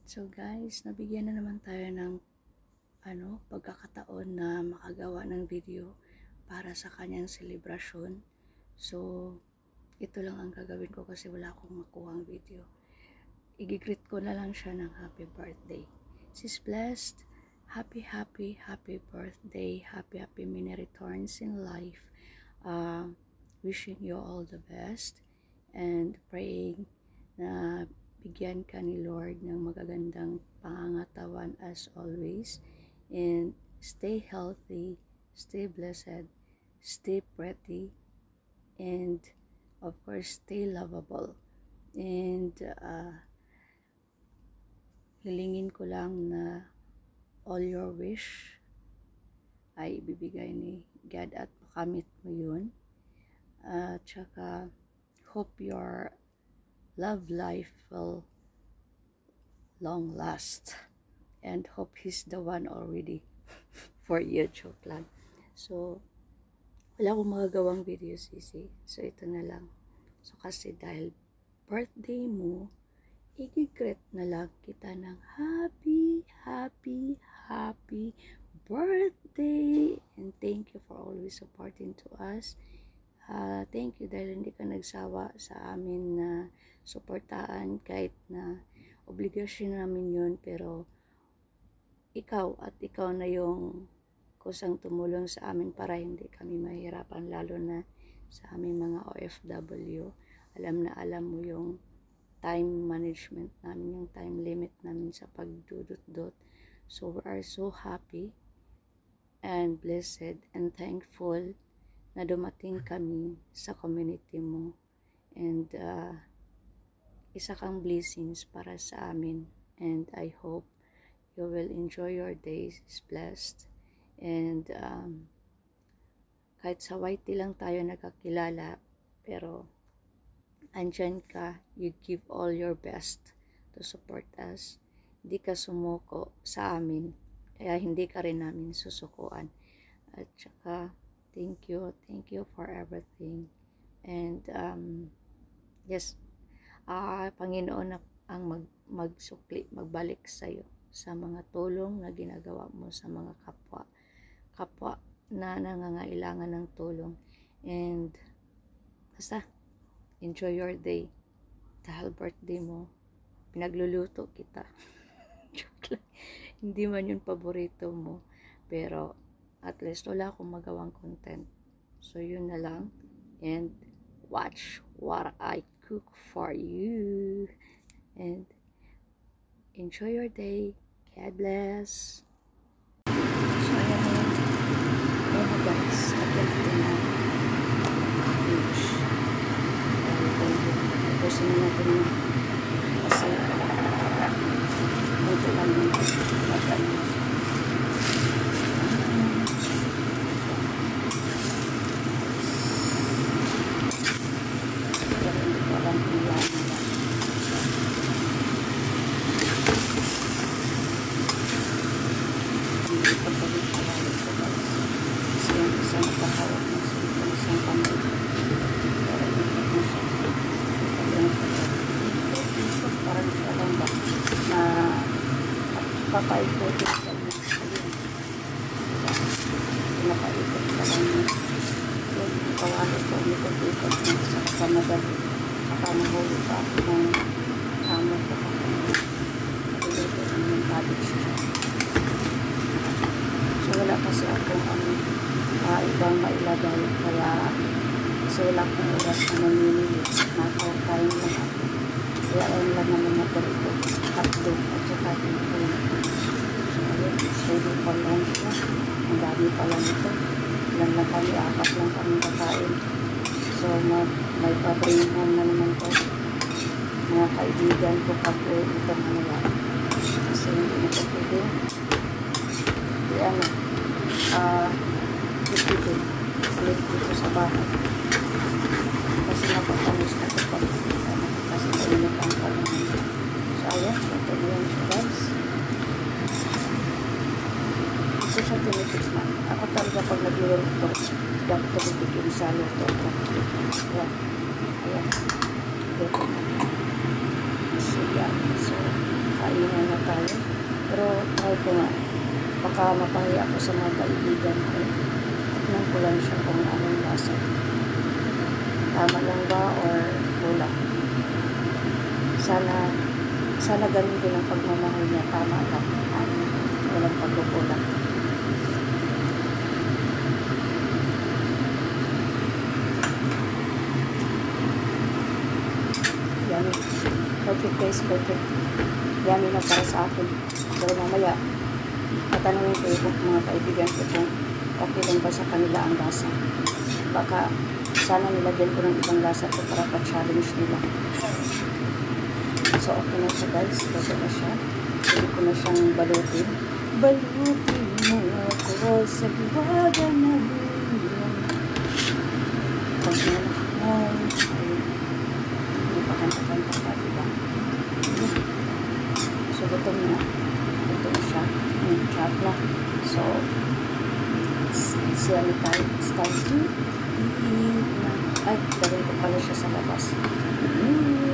So guys, nabigyan na naman tayo ng pagkakataon na makagawa ng video para sa kanyang selebrasyon. So, ito lang ang gagawin ko kasi wala akong makuhang video. I-greet ko na lang siya ng happy birthday. She's blessed. Happy birthday. Happy many returns in life. Wishing you all the best and praying na bigyan ka ni Lord ng magagandang pangangatawan as always, and stay healthy, stay blessed, stay pretty, and of course stay lovable. And hilingin ko lang na all your wish ay ibibigay ni God at makamit mo yun. Tsaka hope your love life will long last and hope he's the one already for you. Joke lang. So wala akong magagawang video, sisi. So ito na lang. So kasi dahil birthday mo, i-greet na lang kita ng happy birthday, and thank you for always supporting to us. Thank you dahil hindi ka nagsawa sa amin na suportaan kahit na obligasyon namin yun, pero ikaw na yung kusang tumulong sa amin para hindi kami mahirapan, lalo na sa aming mga OFW. Alam mo yung time management namin, yung time limit namin sa pagdudot-dot. So we are so happy and blessed and thankful na dumating kami sa community mo, and isa kang blessings para sa amin, and I hope you will enjoy your days blessed. And kahit sa YT lang tayo nagkakilala, pero andyan ka, you give all your best to support us. Hindi ka sumuko sa amin, kaya hindi ka rin namin susukuan. At saka thank you for everything. And yes, Panginoon ang magsukli, magbalik sa iyo sa mga tulong na ginagawa mo sa mga kapwa na nangangailangan ng tulong. And basta enjoy your day dahil birthday mo, pinagluluto kita. Joke lang. Hindi man yun paborito mo, pero at least wala akong magawang content. So yun na lang, and watch what I cook for you, and enjoy your day. God bless. So ayan na guys, again ko na page. Tapusin na natin yun kasi ito lang yung maganda. Papaikutin ka lang pinapaikot ka lang yung kawali ko, umikot-ikot sa madali, makamahuli pa ako ng hamon ko pa nilito ng cabbage dyan. So wala kasi akong ibang mailagay, kaya kasi wala akong oras na nanginili, nakakain lang ako, kaya ayun lang naman na ito, hotdog at saka ito. Ready for lunch na. Ang dami pala nito. Ilan lang kami, 4 lang kami kakain. So may pabrihan na naman ko mga kaibigan ko pag itong lang. Kasi hindi na ko pwede. Pipipin. Ulit dito sa bahay. Kasi napatamis na ko pag kasi mainit ang panahon. So ayan, ito yun siya guys. Ito siya tinitikman. Ako talaga pag nag-iwalito, dapat ko bibigyan sa luto ko. Ayan. Dito na. So yan. So, kainan na sabi ko nga, baka mapahiya ako sa mga kaibigan ko. Tignan ko lang siya kung anong lasa. Tama lang ba or kulang? Sana ganun din ang pagmamahal niya. Tama lang. Walang pagkukulang. Yummy. Perfect guys, perfect. Yummy na para sa akin. Pero mamaya, tatanungin ko yung mga kaibigan ko kung okay lang ba sa kanila ang lasa. Baka sana nilagyan ko ng ibang lasa ko para pa-challenge nila. So, okay na siya guys. Ito na siya. Pwede ko na siyang balutin. Balutin mo ako sa buwaga na buwan. Pag nalakay. Hindi pa kanta-kanta pa, diba? So, gutom na. Ito na siya. Chat na. So, it's time to eat na. Ay, gawin ko pala siya sa labas.